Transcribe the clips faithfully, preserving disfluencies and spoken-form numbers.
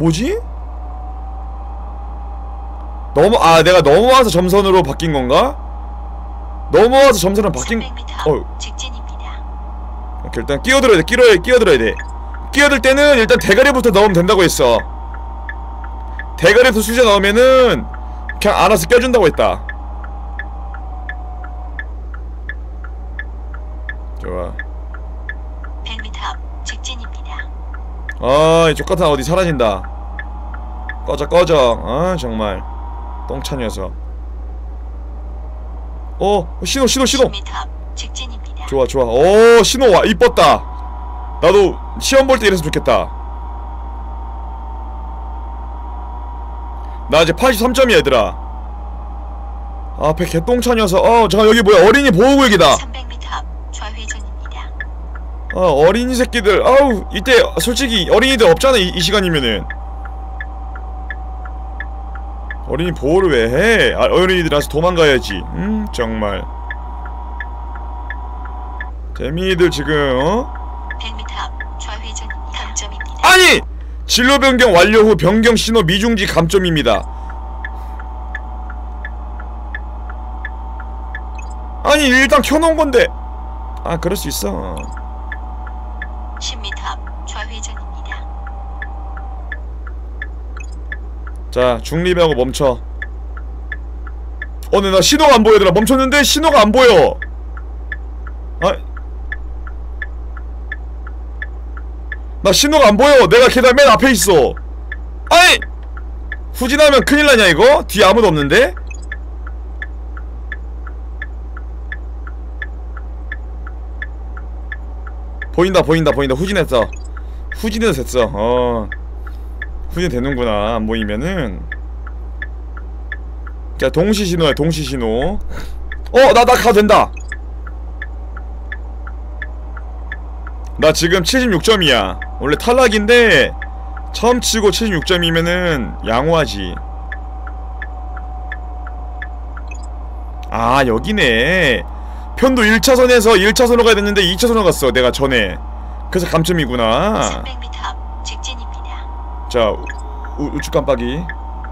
뭐지? 넘어.. 아 내가 넘어와서 점선으로 바뀐 건가? 넘어와서 점선으로 바뀐.. 어 직진입니다. 오케이 일단 끼어들어야 돼. 끼어들어야 돼. 끼어들어야 돼. 끼어들 때는 일단 대가리부터 넣으면 된다고 했어. 대가리부터 수저 넣으면은 그냥 알아서 껴준다고 했다. 좋아. 백 미터 앞 직진입니다. 아, 이 족같은 어디 사라진다. 꺼져 꺼져. 아 정말 똥차 녀석. 어 신호 신호 신호. 십 미터 앞 직진입니다. 좋아 좋아. 오 신호 와 이뻤다. 나도 시험 볼 때 이랬으면 좋겠다. 나 이제 팔십삼 점이야 얘들아. 앞에 개똥차 녀석. 어 잠깐 여기 뭐야 어린이 보호구역이다. 삼백 미터 앞 좌회전입니다. 어 어린이 새끼들. 아우 이때 솔직히 어린이들 없잖아 이, 이 시간이면은. 어린이 보호를 왜 해? 아, 어린이들한테 도망가야지. 음 정말 재미들 지금 어? 백 미터 앞 좌회전입니다. 감점입니다. 아니! 진로 변경 완료 후 변경 신호 미중지 감점입니다. 아니 일단 켜놓은 건데. 아 그럴 수 있어. 십 미터 앞 좌회전입니다. 자 중립하고 멈춰. 어 근데 나 신호가 안 보여 얘들아. 멈췄는데 신호가 안 보여. 아 나 신호가 안 보여. 내가 계단 맨 앞에 있어. 아이! 후진하면 큰일 나냐 이거? 뒤에 아무도 없는데? 보인다 보인다 보인다. 후진했어. 후진해서 됐어. 어 후진 되는구나. 안 보이면은. 자 동시 신호야 동시 신호. 어 나 나 가도 된다. 나 지금 칠십육 점이야. 원래 탈락인데 처음 치고 칠십육 점이면은 양호하지. 아 여기네. 편도 일 차선에서 일 차선으로 가야 됐는데 이 차선으로 갔어 내가 전에. 그래서 감점이구나. 삼백 미터 앞 직진입니다. 자 우, 우측 깜빡이.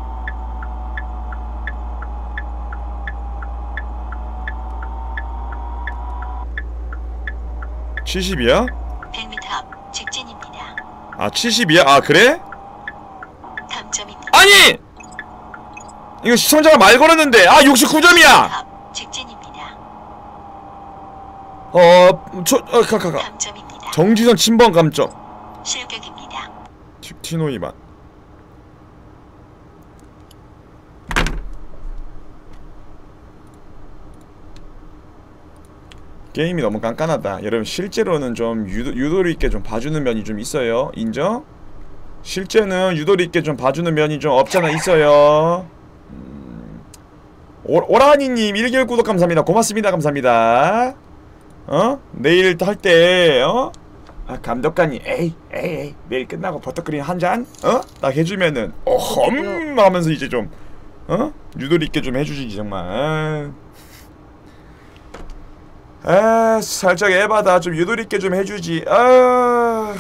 칠십이야? 백 미터 앞 직진입니다. 아 칠십이야? 아 그래? 감점입니다. 아니! 이거 시청자가 말 걸었는데 아 육십구 점이야! 직진입니다. 어... 초... 어... 가가가 감점입니다. 정지선 침범 감점. 실격입니다. 티노 위반. 게임이 너무 깐깐하다. 여러분 실제로는 좀 유도, 유도리 있게 좀 봐주는 면이 좀 있어요. 인정? 실제는 유도리 있게 좀 봐주는 면이 좀 없잖아 있어요. 음... 오, 오라니님 일 개월 구독 감사합니다. 고맙습니다. 감사합니다. 어? 내일 할 때 어? 아 감독관이 에이 에이 에이 내일 끝나고 버터크림 한 잔? 어? 딱 해주면은 어험 하면서 이제 좀 어? 유도리 있게 좀 해주지 정말. 아 살짝 에바다. 좀 유도리 있게 좀 해주지. 아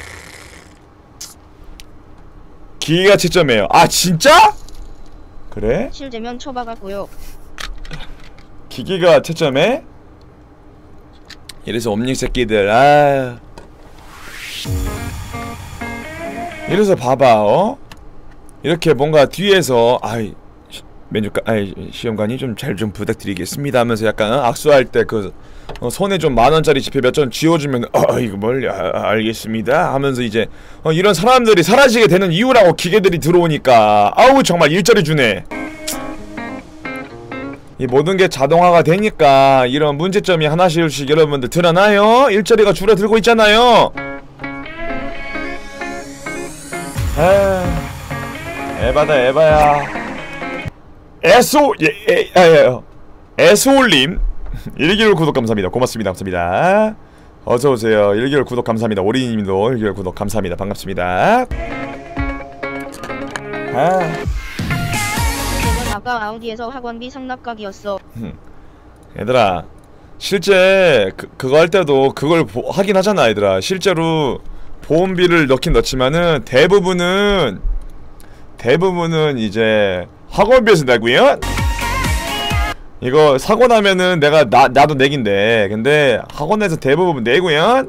기계가 채점해요. 아 진짜? 그래? 실제면 쳐박았고요. 기계가 채점해? 이래서 옴닉 새끼들. 아 이래서 봐봐 어? 이렇게 뭔가 뒤에서 아이 메뉴가 아이 시험관이 좀 잘 좀 부탁드리겠습니다 하면서 약간 어? 악수할 때 그 어, 손에 좀 만원짜리 지폐 몇 장 쥐어주면 어 이거 뭘 아, 알겠습니다 하면서 이제 어, 이런 사람들이 사라지게 되는 이유라고. 기계들이 들어오니까. 아우 정말 일자리 주네. 이 모든 게 자동화가 되니까 이런 문제점이 하나씩씩 여러분들 드러나요? 일자리가 줄어들고 있잖아요. 아 에바다 에바야. 에소 예 예 에소올님 일 개월 구독 감사합니다. 고맙습니다. 감사합니다. 어서오세요. 일 개월 구독 감사합니다. 오리님도 일 개월 구독 감사합니다. 반갑습니다. 아 아까 아우디에서 학원비 상납각이었어. 얘들아 실제 그, 그거 할 때도 그걸 보, 하긴 하잖아 얘들아. 실제로 보험비를 넣긴 넣지만은 대부분은 대부분은 이제 학원비에서 내고요. 이거 사고 나면은 내가 나 나도 내긴데, 근데 학원에서 대부분 내고요.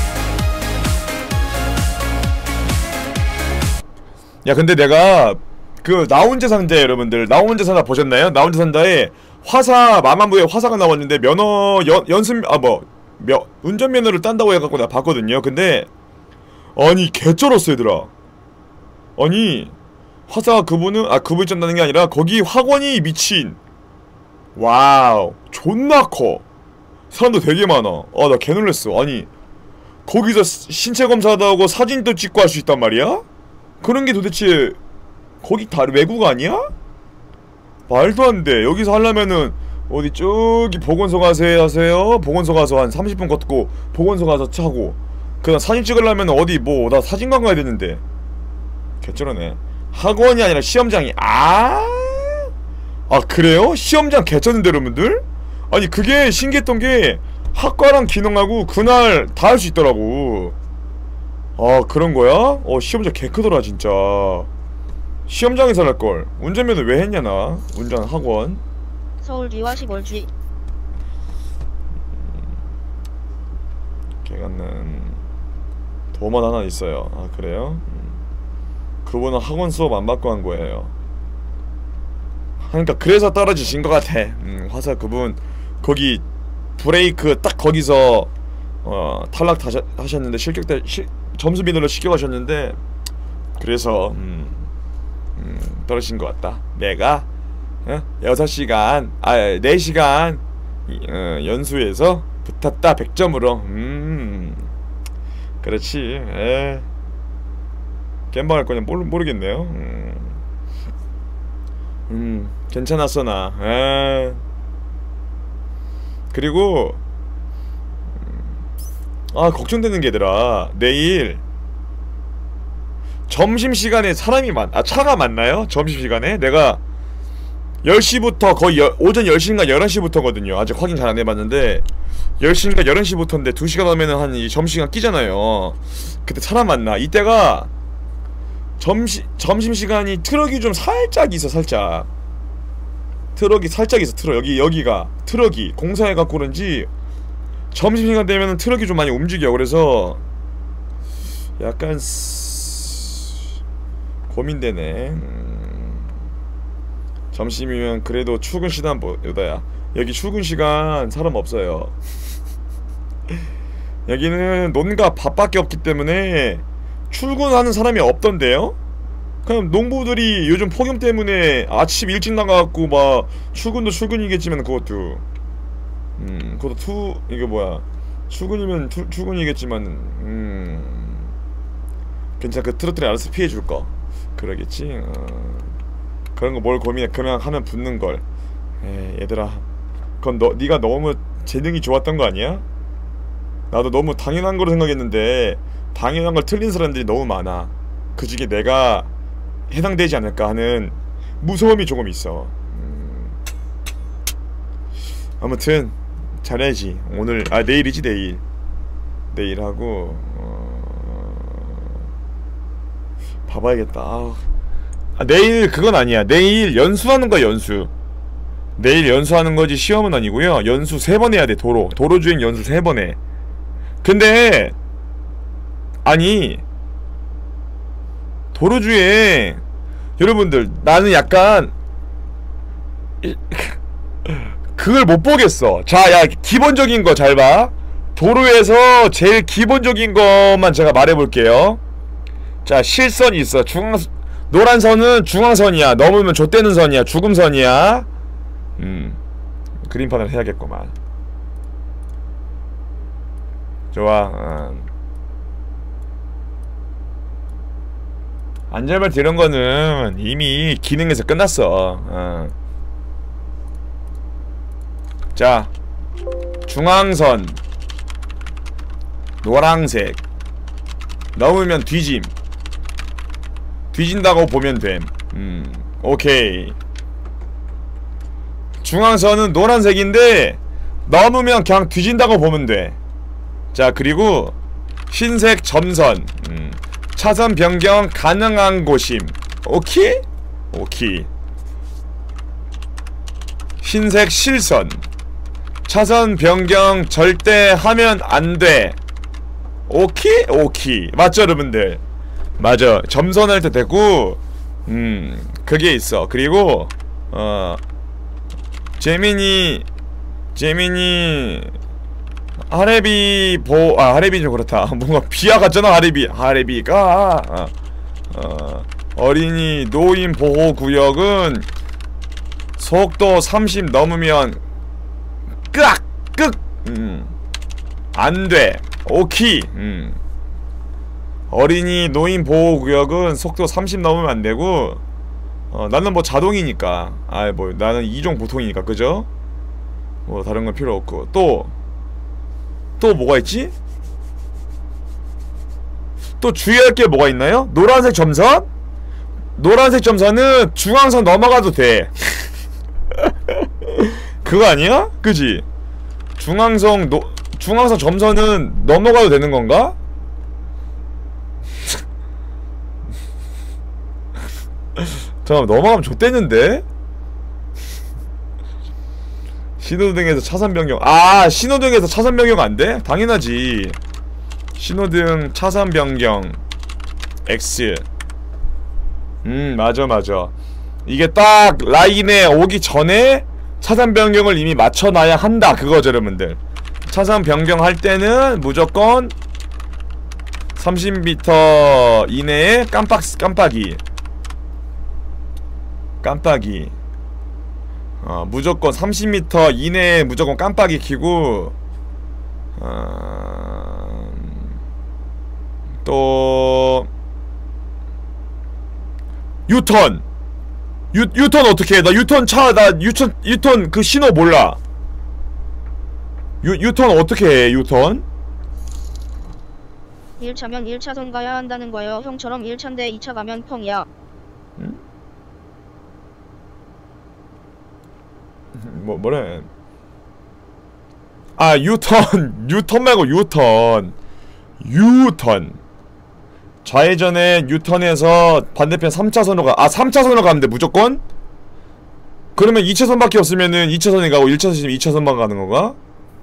야, 근데 내가 그 나 혼자 산다, 여러분들, 나 혼자 산다 보셨나요? 나 혼자 산다에 화사 마만부에 화사가 나왔는데 면허 연 연습 아 뭐 며 운전면허를 딴다고 해갖고 나 봤거든요. 근데 아니 개쩔었어 얘들아. 아니 화사 그분은 아 그분이 쩐다는 게 아니라 거기 학원이 미친. 와우 존나 커. 사람도 되게 많아. 아 나 개놀랬어. 아니 거기서 신체 검사도 하고 사진도 찍고 할 수 있단 말이야? 그런 게 도대체 거기 다 외국 아니야? 말도 안 돼. 여기서 하려면은 어디 저기 보건소 가서 하세요. 보건소 가서 한 삼십 분 걷고 보건소 가서 차고 그다음 사진 찍으려면 어디 뭐 나 사진관 가야 되는데. 개쩔어네. 학원이 아니라 시험장이. 아, 아 그래요? 시험장 개쩌는데 여러분들? 아니 그게 신기했던 게 학과랑 기능하고 그날 다 할 수 있더라고. 아 그런거야? 어 시험장 개크더라 진짜. 시험장에서 할걸. 운전면허 왜 했냐 나. 운전 학원. 서울 리화시 멀지. 걔가는 도만 하나 있어요. 아 그래요? 음. 그분은 학원 수업 안 받고 한 거예요. 그러니까 그래서 떨어지신 것 같아. 음, 화사 그분 거기 브레이크 딱 거기서 어 탈락 다셔, 하셨는데 실격대 시, 점수 비늘로 시켜가셨는데 그래서 음, 음, 떨어진 것 같다. 내가 어? 여섯 시간 아 네 시간 어, 연수해서 붙었다 백 점으로. 음 그렇지. 에 겜방 할 거냐 모르, 모르겠네요. 음, 음 괜찮았어 나. 에 그리고 아 걱정되는 게 얘들아 내일 점심시간에 사람이 많.. 아 차가 많나요? 점심시간에? 내가 열 시부터 거의 여, 오전 열 시인가 열한 시부터거든요. 아직 확인 잘 안 해봤는데 열 시인가 열한 시부터인데 두 시간 하면은 한 이 점심시간 끼잖아요. 그때 사람 많나? 이때가 점심, 점심시간이 트럭이 좀 살짝 있어. 살짝 트럭이 살짝 있어. 트럭 여기 여기가 트럭이 공사해갖고 그런지 점심시간 되면은 트럭이 좀 많이 움직여. 그래서 약간 쓰... 고민되네. 음... 점심이면 그래도 출근시간 뭐 여다야 여기 출근시간 사람 없어요. 여기는 논과 밥밖에 없기 때문에 출근하는 사람이 없던데요? 그냥 농부들이 요즘 폭염 때문에 아침 일찍 나가갖고 막 출근도 출근이겠지만 그것도 음 그것도 투 이게 뭐야 출근이면 투, 출근이겠지만 음 괜찮아. 그 트로트리 알아서 피해줄거 그러겠지. 어. 그런거 뭘 고민해. 그냥 하면 붙는걸. 에이 얘들아 그건 너 니가 너무 재능이 좋았던 거 아니야? 나도 너무 당연한 거로 생각했는데 당연한 걸 틀린 사람들이 너무 많아. 그 중에 내가 해당되지 않을까 하는 무서움이 조금 있어. 음. 아무튼 잘해야지. 오늘 아 내일이지 내일 내일 하고 어... 봐봐야겠다. 아, 내일 그건 아니야. 내일 연수하는 거야. 연수 내일 연수하는 거지 시험은 아니고요. 연수 세 번 해야 돼. 도로 도로주행 연수 세 번 해. 근데 아니 도로주행 여러분들 나는 약간 그걸 못 보겠어. 자, 야 기본적인 거 잘 봐. 도로에서 제일 기본적인 것만 제가 말해볼게요. 자 실선이 있어. 중앙 노란 선은 중앙선이야. 넘으면 좆되는 선이야. 죽음선이야. 음 그림판을 해야겠구만. 좋아. 어. 안전벨트 이런 거는 이미 기능에서 끝났어. 어. 자 중앙선 노랑색 넘으면 뒤짐. 뒤진다고 보면 됨. 음 오케이. 중앙선은 노란색인데 넘으면 그냥 뒤진다고 보면 돼. 자 그리고 흰색 점선. 음 차선 변경 가능한 곳임. 오케이? 오케이. 흰색 실선. 차선 변경 절대 하면 안 돼. 오케이? 오케이. 맞죠, 여러분들? 맞아. 점선할 때 되고, 음, 그게 있어. 그리고, 어, 재민이, 재민이, 하레비 보, 아, 하레비 좀 그렇다. 뭔가 비하 같잖아, 하레비. 하레비가, 어, 어, 어린이 노인 보호구역은 속도 삼십 넘으면 끄악! 끄! 음. 안 돼. 오케이. 음. 어린이 노인 보호구역은 속도 삼십 넘으면 안 되고, 어, 나는 뭐 자동이니까. 아, 뭐, 나는 이종 보통이니까, 그죠? 뭐, 다른 건 필요 없고. 또, 또 뭐가 있지? 또 주의할 게 뭐가 있나요? 노란색 점선? 노란색 점선은 중앙선 넘어가도 돼. 그거 아니야? 그지? 중앙선 노, 중앙선 점선은 넘어가도 되는 건가? 잠깐만, 넘어가면 좆대는데? 신호등에서 차선 변경. 아, 신호등에서 차선 변경 안 돼? 당연하지. 신호등 차선 변경 X. 음, 맞아 맞아. 이게 딱 라인에 오기 전에 차선 변경을 이미 맞춰놔야 한다, 그거죠, 여러분들. 차선 변경할 때는 무조건 삼십 미터 이내에 깜빡, 깜빡이 깜빡이 어, 무조건 삼십 미터 이내에 무조건 깜빡이 켜고, 어... 또 유턴 유, 유턴 어떻게 해? 나 유턴 차, 나 유턴, 유턴 그 신호 몰라. 유, 유턴 어떻게 해, 유턴? 일 차면 일 차선 가야 한다는 거예요. 형처럼 일 차인데 이 차 가면 펑이야. 응? 뭐, 뭐래. 아, 유턴. 유턴 말고 유턴. 유턴. 좌회전에 유턴해서 반대편 삼 차선으로 가. 아, 삼 차선으로 가면 돼, 무조건? 그러면 이 차선밖에 없으면은 이 차선에 가고 일 차선이면 이 차선만 가는 건가?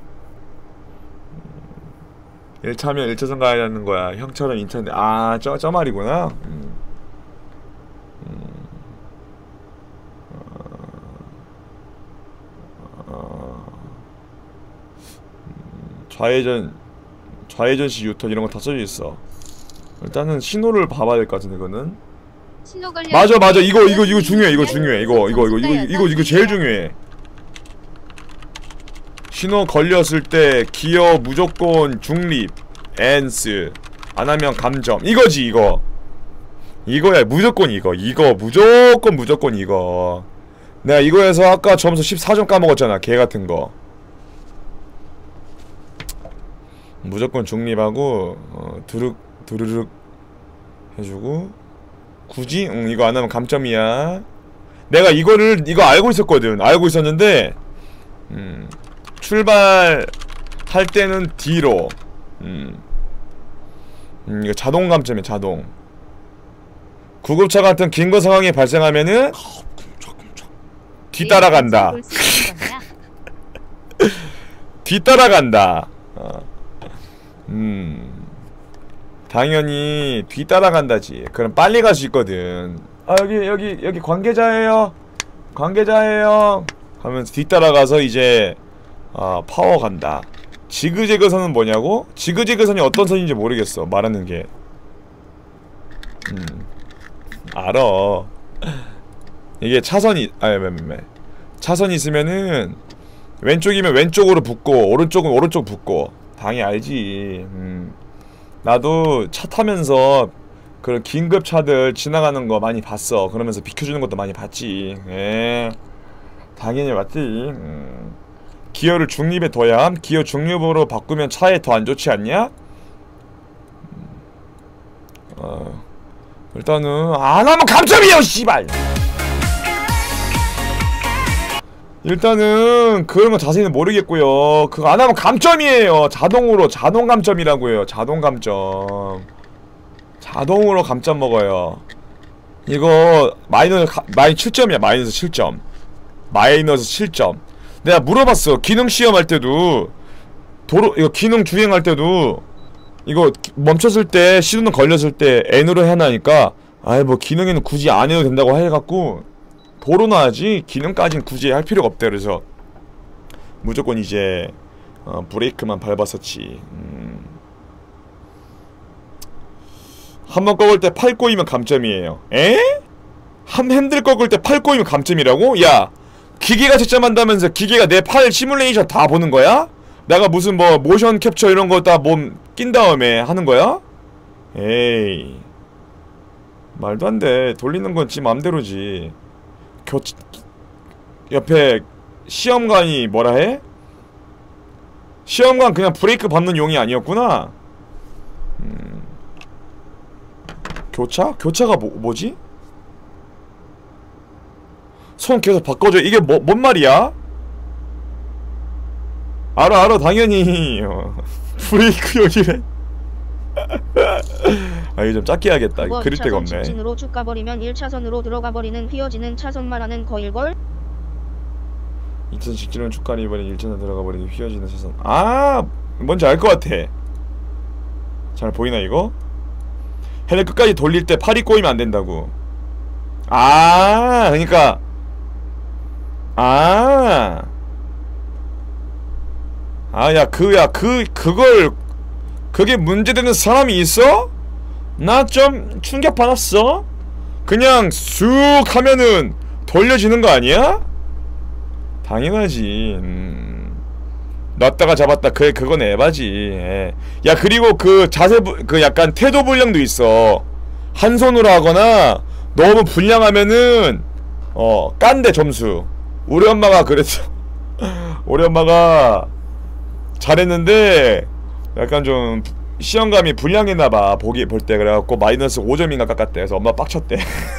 일 차면 일 차선 가야 하는 거야. 형처럼 이 차인데. 아, 저, 저 말이구나. 음. 음. 어. 음. 좌회전, 좌회전식 유턴 이런 거 다 써져 있어. 일단은 신호를 봐봐야 될 것 같은데, 이거는. 신호 걸려. 맞아, 맞아. 이거, 이거, 이거 중요해. 이거 중요해. 이거, 이거, 이거, 이거, 이거, 이거 제일 중요해. 신호 걸렸을 때 기어 무조건 중립, 엔스. 안 하면 감점. 이거지, 이거. 이거야, 무조건 이거. 이거, 무조건, 무조건 이거. 내가 이거에서 아까 점수 십사 점 까먹었잖아. 개 같은 거. 무조건 중립하고, 어, 두륵, 두르륵 해주고. 굳이? 응, 이거 안 하면 감점이야. 내가 이거를, 이거 알고 있었거든. 알고 있었는데, 음, 출발할 때는 뒤로. 음, 음 이거 자동 감점이야, 자동. 구급차 같은 긴 거 상황이 발생하면은, 뒤따라간다. 뒤따라간다. 어. 음, 당연히 뒤따라간다지. 그럼 빨리 갈 수 있거든. 아, 여기 여기 여기 관계자예요. 관계자예요. 하면서 뒤따라가서 이제 아, 파워 간다. 지그재그선은 뭐냐고? 지그재그선이 어떤 선인지 모르겠어, 말하는 게. 음, 알아. 이게 차선이, 아니, 매매매. 차선이 있으면은 왼쪽이면 왼쪽으로 붙고 오른쪽은 오른쪽 붙고. 당연히 알지. 음. 나도 차 타면서 그런 긴급 차들 지나가는 거 많이 봤어. 그러면서 비켜주는 것도 많이 봤지. 예, 당연히 맞지. 음. 기어를 중립에 둬야 함. 기어 중립으로 바꾸면 차에 더 안 좋지 않냐? 음. 어. 일단은 안 하면 감점이에요, 씨발. 일단은 그런 거 자세히는 모르겠고요. 그거 안 하면 감점이에요. 자동으로, 자동 감점이라고요. 자동 감점. 자동으로 감점 먹어요. 이거 마이너스 마이 칠 점이야. 마이너스 칠 점. 마이너스 칠 점. 내가 물어봤어. 기능 시험할 때도 도로 이거 기능 주행할 때도 이거 멈췄을 때 시동등 걸렸을 때 N으로 해놔니까 아이 뭐 기능에는 굳이 안 해도 된다고 해갖고 도로나 하지 기능까진 굳이 할 필요가 없대. 그래서 무조건 이제 어, 브레이크만 밟았었지. 음. 한번 꺾을 때 팔 꼬이면 감점이에요. 에? 한 핸들 꺾을 때 팔 꼬이면 감점이라고? 야, 기계가 채점한다면서 기계가 내 팔 시뮬레이션 다 보는 거야? 내가 무슨 뭐 모션 캡처 이런 거 다 몸 낀 다음에 하는 거야? 에이, 말도 안 돼. 돌리는 건 지 맘대로지. 교 옆에 시험관이 뭐라 해? 시험관 그냥 브레이크 밟는 용이 아니었구나. 음. 교차? 교차가 뭐, 뭐지? 손 계속 바꿔줘. 이게 뭐, 뭔 말이야? 알아 알아 당연히. 어. 브레이크 용이래. 아 이거 좀 작게 해야겠다. 그릴 데가 없네. 직진으로 쭉 가버리면 일 차선으로 들어가버리는 휘어지는 차선 말하는 거일걸? 이 차선 직진으로 쭉 가니 이번엔 일 차선 들어가버리는 휘어지는 차선. 아 뭔지 알 것 같아. 잘 보이나 이거? 핸들 끝까지 돌릴 때 팔이 꼬이면 안 된다고. 아 그니까 아 아 야 그 야 그 그걸 그게 문제되는 사람이 있어? 나 좀 충격 받았어. 그냥 쑥 하면은 돌려지는 거 아니야? 당연하지. 음. 놨다가 잡았다. 그게 그건 에바지. 예. 야 그리고 그 자세 부, 그 약간 태도 불량도 있어. 한 손으로 하거나 너무 불량하면은 어 깐대 점수. 우리 엄마가 그랬어. 우리 엄마가 잘했는데 약간 좀 시험감이 불량했나봐. 보기 볼 때. 그래갖고 마이너스 오 점인가 깎았대. 그래서 엄마 빡쳤대.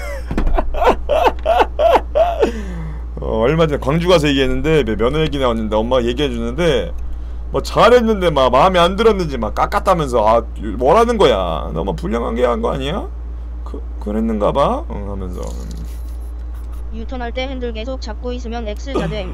어, 얼마 전에 광주 가서 얘기했는데 면허 얘기 나왔는데 엄마가 얘기해주는데 뭐 잘했는데 막 마음에 안 들었는지 막 깎았다면서. 아 뭐라는 거야. 너무 불량하게 한 거 아니야? 그, 그랬는가봐? 응 하면서 유턴할 때 핸들 계속 잡고 있으면 X자 됨.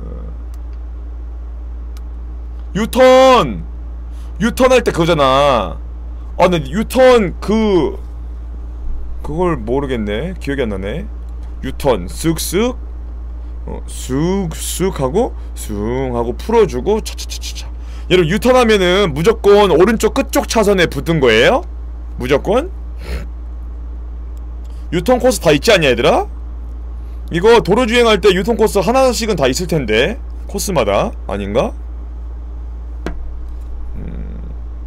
유턴! 유턴 할 때 그거잖아. 아 근데 유턴 그 그걸 모르겠네. 기억이 안 나네. 유턴 쓱쓱 어, 쓱쓱 하고 쓱 하고 풀어주고 차차차차. 여러분 유턴하면은 무조건 오른쪽 끝쪽 차선에 붙은 거예요? 무조건? 유턴 코스 다 있지 않냐 얘들아? 이거 도로 주행할 때 유턴 코스 하나씩은 다 있을 텐데 코스마다 아닌가? 음.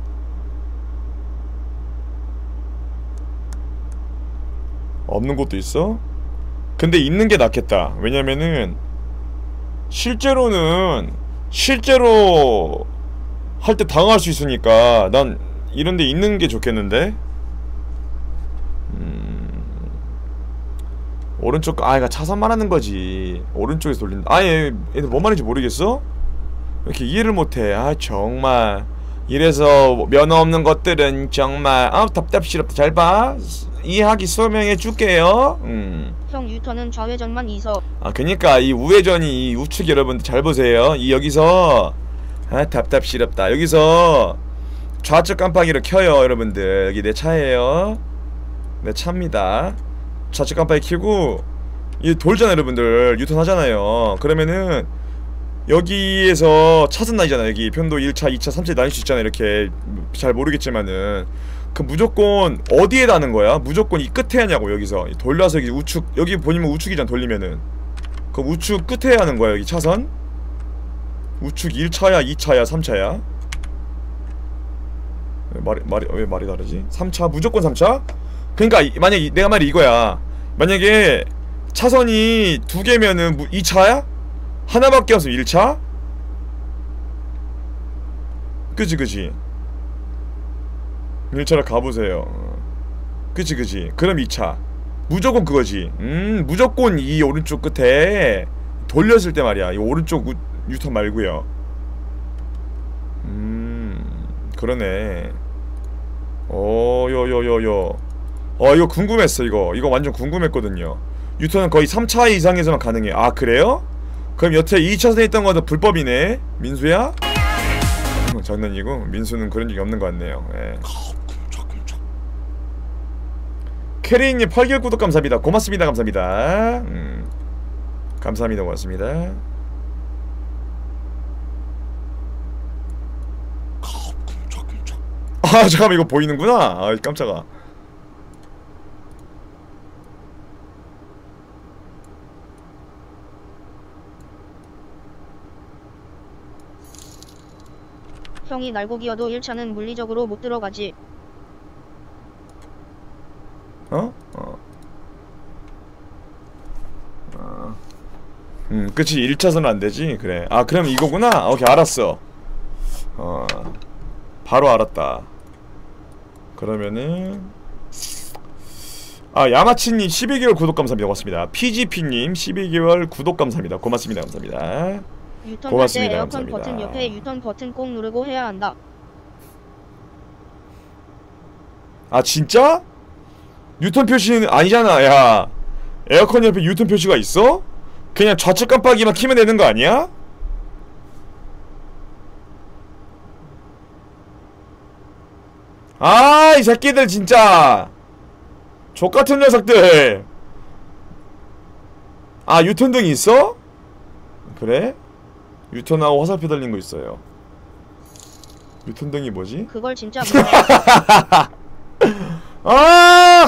없는 곳도 있어? 근데 있는 게 낫겠다. 왜냐면은 실제로는 실제로 할 때 당할 수 있으니까 난 이런데 있는 게 좋겠는데. 음... 오른쪽 아 이거 차선 말하는 거지. 오른쪽에서 돌린다. 아니 얘들 뭔 말인지 모르겠어? 왜 이렇게 이해를 못해. 아 정말 이래서 면허 없는 것들은 정말 아 답답시럽다. 잘 봐. 이해하기 설명해 줄게요. 음. 형 유턴은 좌회전만 이서. 아 그니까 이 우회전이 이 우측 여러분들 잘 보세요. 이 여기서 아 답답시럽다. 여기서 좌측 깜빡이를 켜요 여러분들. 여기 내 차예요. 내 차입니다. 좌측 깜빡이 켜고 이 돌잖아 여러분들. 유턴 하잖아요. 그러면은 여기에서 차선 나뉘잖아. 여기 편도 일 차, 이 차, 삼 차 나뉠 수 있잖아. 이렇게 잘 모르겠지만은 그 무조건 어디에 다는 거야? 무조건 이 끝에 하냐고. 여기서 돌려서 여기 우측 여기 보니면 우측이잖아. 돌리면은 그 우측 끝에 하는 거야. 여기 차선 우측 일 차야 이 차야 삼 차야. 왜 말이 말이 왜 말이 다르지? 삼 차 무조건 삼 차? 그러니까 이, 만약에 내가 말이 이거야. 만약에 차선이 두 개면은 이 차야? 하나밖에 없으면 일 차? 그치 그치 일 차로 가보세요. 그치 그치 그럼 이 차 무조건 그거지. 음 무조건 이 오른쪽 끝에 돌렸을 때 말이야. 이 오른쪽 우, 유턴 말고요. 음 그러네. 오 요 요 요 요 어 이거 궁금했어. 이거 이거 완전 궁금했거든요. 유턴은 거의 삼 차 이상에서만 가능해. 아 그래요? 그럼 여태 이 차선에 있던 것도 불법이네 민수야? 장난이고 민수는 그런 적이 없는 것 같네요. 예. 캐리님 팔 개월 구독 감사합니다. 고맙습니다. 감사합니다. 음. 감사합니다. 고맙습니다. 아 잠깐만 이거 보이는구나. 아 깜짝아. 형이 날고기여도 일 차는 물리적으로 못 들어가지. 어? 어. 어. 음, 그치. 일 차선은 안 되지. 그래. 아, 그럼 이거구나. 오케이, 알았어. 어. 바로 알았다. 그러면은 아, 야마치님 십이 개월 구독 감사합니다. 고맙습니다. 피지피님 십이 개월 구독 감사합니다. 고맙습니다. 감사합니다. 유턴 고맙습니다. 할때 에어컨 감사합니다. 버튼 옆에 유턴 버튼 꼭 누르고 해야 한다. 아, 진짜? 유턴 표시는 아니잖아. 야, 에어컨 옆에 유턴 표시가 있어? 그냥 좌측 깜빡이만 키면 되는 거 아니야? 아, 이 새끼들 진짜 족같은 녀석들. 아, 유턴등이 있어? 그래? 유턴하고 화살표 달린 거 있어요. 유턴등이 뭐지? 그걸 진짜 몰라. 아!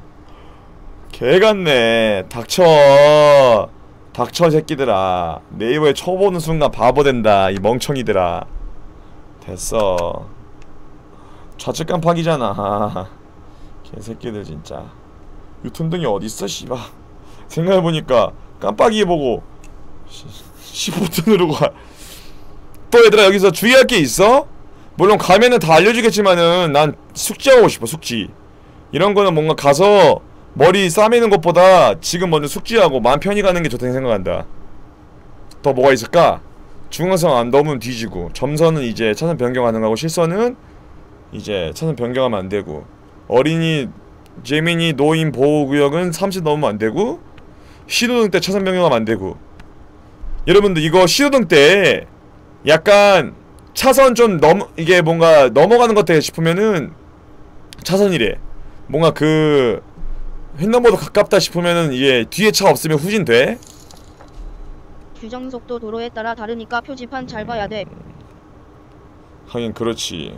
개같네. 닥쳐. 닥쳐 새끼들아. 네이버에 쳐보는 순간 바보 된다. 이 멍청이들아. 됐어. 좌측 깜빡이잖아. 개새끼들 진짜. 유턴등이 어딨어 씨발. 생각해보니까 깜빡이 보고 시프트 누르고 가. 또 얘들아 여기서 주의할 게 있어? 물론 가면은 다 알려주겠지만은 난 숙지하고 싶어. 숙지. 이런 거는 뭔가 가서 머리 싸매는 것보다 지금 먼저 숙지하고 마음 편히 가는 게 좋다고 생각한다. 더 뭐가 있을까? 중앙선 안 넘으면 뒤지고, 점선은 이제 차선 변경 가능하고, 실선은 이제 차선 변경하면 안 되고, 어린이 재민이 노인 보호구역은 삼십 넘으면 안 되고, 신호등 때 차선 변경하면 안 되고. 여러분들 이거 신호등 때 약간 차선 좀 넘 이게 뭔가 넘어가는 것 같아 싶으면은 차선이래. 뭔가 그 횡단보도 가깝다 싶으면은 이게 뒤에 차 없으면 후진돼. 규정속도 도로에 따라 다르니까 표지판 잘 봐야 돼. 하긴 그렇지.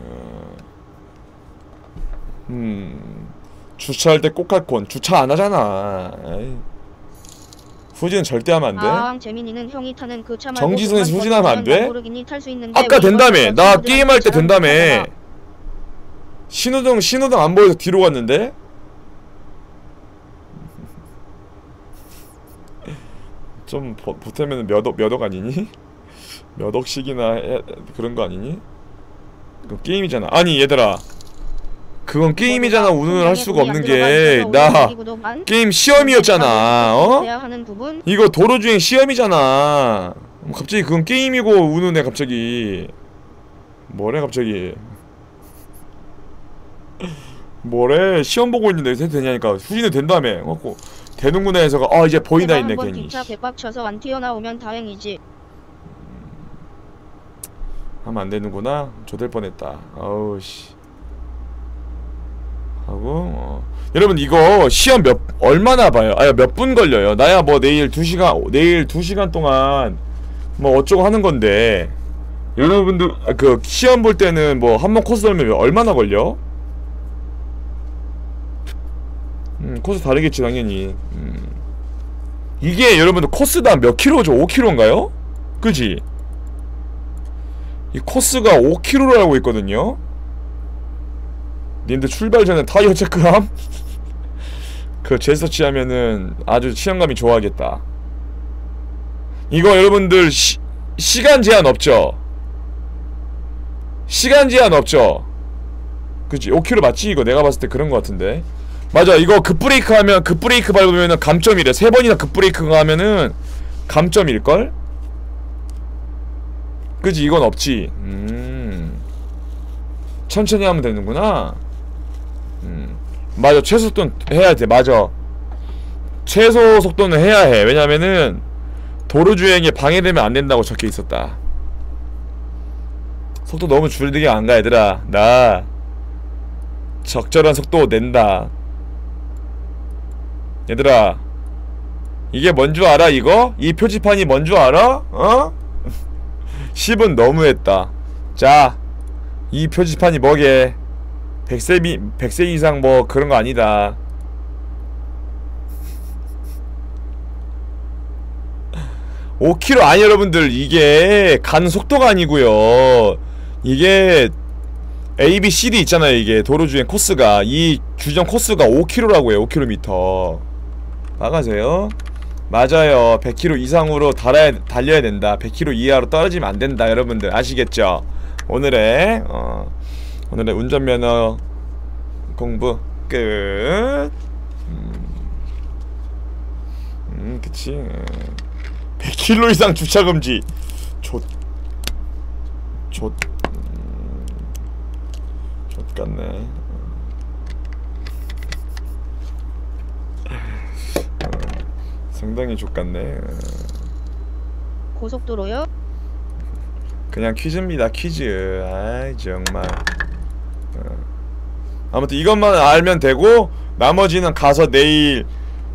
음 주차할 때 꼭 할 건 주차 안 하잖아. 에이. 후진은 절대 하면 안 돼. 아, 재민이는 형이 타는 그 차 말고 정지선에서 그만 후진하면 안 돼? 람보르기니 탈 수 있는데 아까 왜 된다며. 이건 나 친구들한테 게임할 때 잘 된다며. 못하잖아. 신호등 신호등 안 보여서 뒤로 갔는데. 좀 보, 보태면 몇억 몇억 아니니? 몇 억씩이나 해, 그런 거 아니니? 그 게임이잖아. 아니 얘들아, 그건 게임이잖아. 운운을 할 수가 없는 게 나 게임 시험이었잖아. 어? 이거 도로주행 시험이잖아. 갑자기 그건 게임이고 운운해 갑자기. 뭐래 갑자기. 뭐래 시험 보고 있는데 해도 되냐니까. 후진은 된다며. 갖고 되는구나 해서가 아 이제 보이나 있네 괜히. 기차 개빡쳐서 안 튀어나오면 다행이지. 하면 안 되는구나. 조될 뻔했다. 어우 씨. 하고 어. 여러분 이거 시험 몇 얼마나 봐요? 아야 몇 분 걸려요? 나야 뭐 내일 두 시간 내일 두 시간 동안 뭐 어쩌고 하는 건데 여러분들 그 시험 볼 때는 뭐 한 번 코스 돌면 얼마나 걸려? 음 코스 다르겠지 당연히. 음. 이게 여러분들 코스당 몇 킬로죠? 오 킬로인가요? 그지? 이 코스가 오 킬로로 알고 있거든요. 님들 출발 전에 타이어 체크함? 그 제스처치 하면은 아주 시험감이 좋아하겠다. 이거 여러분들 시, 시간 제한 없죠? 시간 제한 없죠? 그치? 오 킬로미터 맞지? 이거 내가 봤을 때 그런 거 같은데. 맞아. 이거 급브레이크 하면 급브레이크 밟으면은 감점이래. 세 번이나 급브레이크가 하면은 감점일걸? 그치? 이건 없지. 음 천천히 하면 되는구나. 음 맞아, 최소 속도는 해야 돼. 맞아, 최소 속도는 해야 해. 왜냐면은 도로주행에 방해되면 안 된다고 적혀 있었다. 속도 너무 줄이게 안 가, 얘들아. 나 적절한 속도 낸다. 얘들아, 이게 뭔 줄 알아, 이거? 이 표지판이 뭔 줄 알아? 어? 십은 너무했다. 자, 이 표지판이 뭐게? 백 세, 미, 백 세 이상 뭐 그런 거 아니다. 오 킬로미터 아니, 여러분들, 이게 가는 속도가 아니고요. 이게 A, B, C, D 있잖아요. 이게 도로주행 코스가, 이 규정 코스가 오 킬로미터라고요. 오 킬로미터. 나가세요. 맞아요. 백 킬로미터 이상으로 달아야, 달려야 된다. 백 킬로미터 이하로 떨어지면 안 된다. 여러분들 아시겠죠? 오늘의 어, 오늘의 운전면허 공부 끝. 음, 음 그치. 백 킬로미터 이상 주차금지. 좆 좆 음, 좆같네. 상당히 족같네. 고속도로요? 그냥 퀴즈입니다, 퀴즈. 아이 정말. 어. 아무튼 이것만 알면 되고 나머지는 가서 내일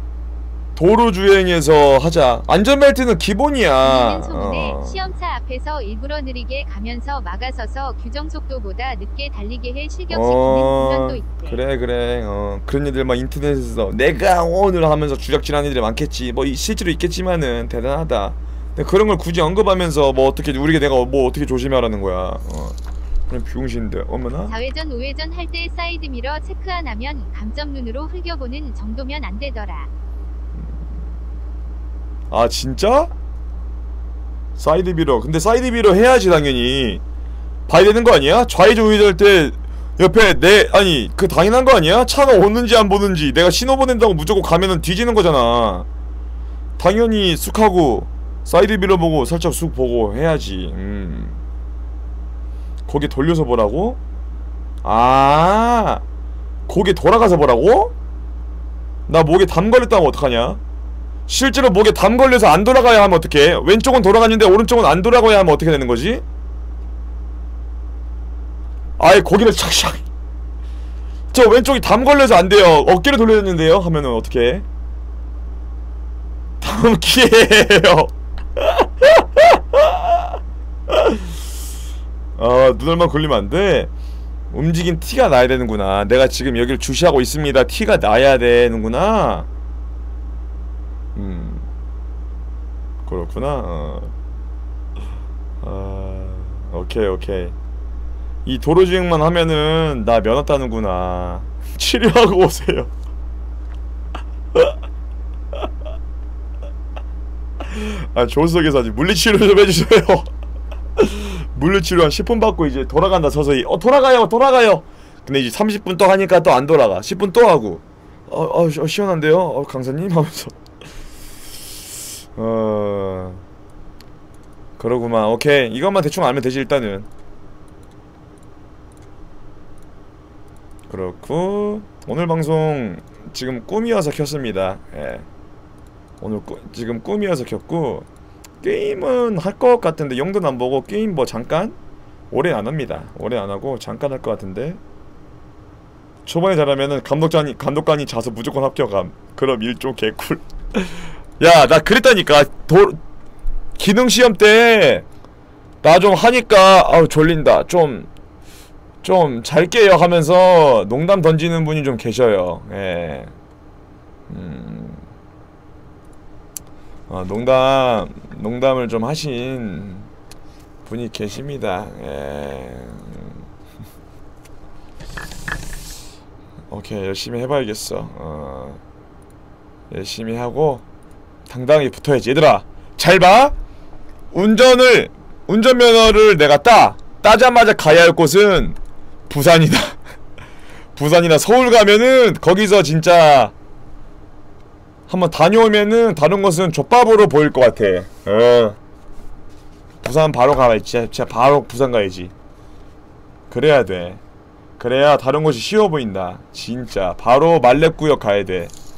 도로주행에서 하자. 안전벨트는 기본이야. 소문에 어. 시험차 앞에서 일부러 느리게 가면서 막아서서 규정속도보다 늦게 달리게 해 실격시키는 어, 운전도 있대. 그래 그래. 어, 그런 애들 막 인터넷에서 내가 오늘 하면서 주작질하는 애들이 많겠지. 뭐 이, 실제로 있겠지만은 대단하다. 근데 그런 걸 굳이 언급하면서 뭐 어떻게 우리가 내가 뭐 어떻게 조심하라는 거야. 어. 그럼 비용신데 어머나. 좌회전 우회전 할 때 사이드미러 체크 안 하면 감점 눈으로 흘겨보는 정도면 안 되더라. 아 진짜? 사이드미러. 근데 사이드미러 해야지 당연히. 봐야 되는 거 아니야? 좌회전 우회전 할 때 옆에 내 아니 그 당연한 거 아니야? 차가 오는지 안 보는지. 내가 신호 보낸다고 무조건 가면은 뒤지는 거잖아. 당연히 쑥 하고 사이드미러 보고 살짝 쑥 보고 해야지. 음. 고개 돌려서 보라고? 아, 고개 돌아가서 보라고? 나 목에 담 걸렸다면 어떡하냐? 실제로 목에 담 걸려서 안 돌아가야 하면 어떡해? 왼쪽은 돌아가는데 오른쪽은 안 돌아가야 하면 어떻게 되는 거지? 아예 고개를 착착. 저 왼쪽이 담 걸려서 안 돼요. 어깨를 돌려졌는데요? 하면은 어떡해? 담기예요. 아, 눈알만 굴리면 안 돼. 움직인 티가 나야 되는구나. 내가 지금 여기를 주시하고 있습니다. 티가 나야 되는구나. 음, 그렇구나. 어. 아, 오케이 오케이. 이 도로주행만 하면은 나 면허 따는구나. 치료하고 오세요. 아, 조수석에서 아직 물리치료 좀 해주세요. 물리치료 한 십 분 받고 이제 돌아간다 서서히. 어 돌아가요 돌아가요. 근데 이제 삼십 분 또 하니까 또 안 돌아가. 십 분 또 하고. 어, 어, 어 시원한데요? 어 강사님? 하면서 어... 그러구만. 오케이, 이것만 대충 알면 되지 일단은. 그렇고 오늘 방송 지금 꿈이어서 켰습니다. 예. 오늘 꾸, 지금 꿈이어서 켰고 게임은 할 것 같은데 영도는 안 보고 게임 뭐 잠깐? 오래는 안 합니다. 오래 안 하고 잠깐 할 것 같은데 초반에 잘하면은 감독관이 감독관이 자서 무조건 합격함. 그럼 일종 개꿀. 야, 나 그랬다니까. 도 기능 시험 때 나 좀 하니까 아우 졸린다. 좀 좀 잘게요 하면서 농담 던지는 분이 좀 계셔요. 예. 음. 아, 농담 농담을 좀 하신 분이 계십니다. 예. 오케이, 열심히 해봐야겠어. 어. 열심히 하고 당당히 붙어야지. 얘들아 잘 봐. 운전을 운전면허를 내가 따 따자마자 가야 할 곳은 부산이다. 부산이나 서울 가면은 거기서 진짜 한번 다녀오면은 다른 곳은 족밥으로 보일 것 같아. 어. 부산 바로 가야지. 진짜, 진짜 바로 부산 가야지. 그래야 돼. 그래야 다른 곳이 쉬워 보인다. 진짜 바로 말렙구역 가야돼.